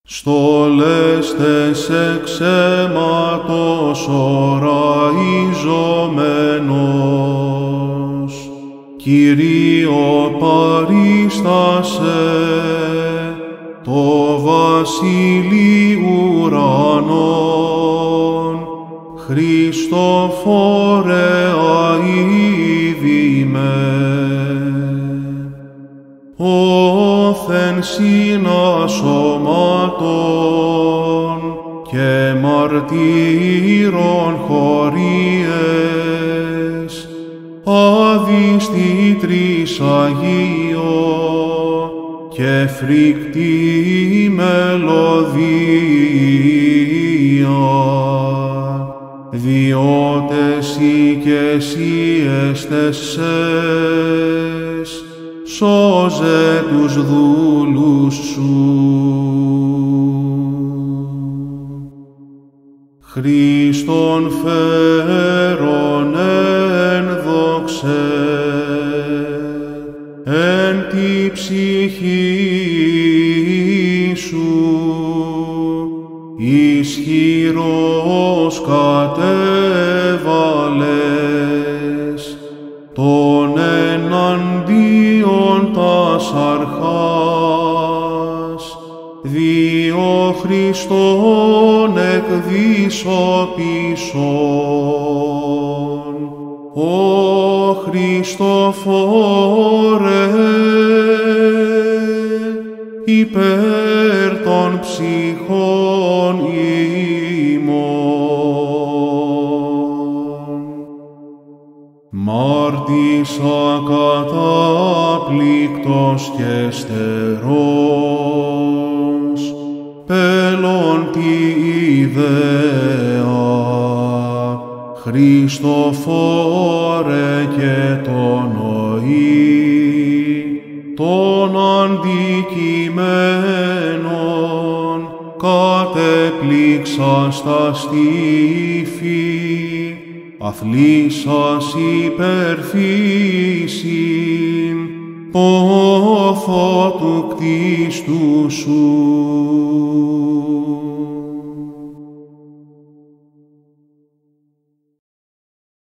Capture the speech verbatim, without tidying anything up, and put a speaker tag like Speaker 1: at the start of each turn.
Speaker 1: στόλεστες εξ αίματος οραιζομένος, Κυρίω παρίστασε το βασίλει ουρανών, Χριστόφορε αηδήμε. Όθεν συνασωμάτων και μαρτύρων χωρίες, άδιστη τρισαγίο και φρικτή μελωδία, διότες ή και εσύ εστεσσές, σώζε τους δούλους σου. Χριστόν φέρον εν δόξε, εν τη ψυχή σου, ισχυρός κατέβαλες τον εναντίον τας αρχάς, διό Χριστόν εκδισωπήσον. Ω Χριστόφορε, υπέρ των ψυχών ημών. Μάρτης ακατάπληκτος και στερός, πέλων τη ιδέα, Χριστόφορε και τον οή, των αντικειμένων κατεπλήξας τα στήφη, αθλήσας υπερφύσιν, πόθο του κτίστου σου.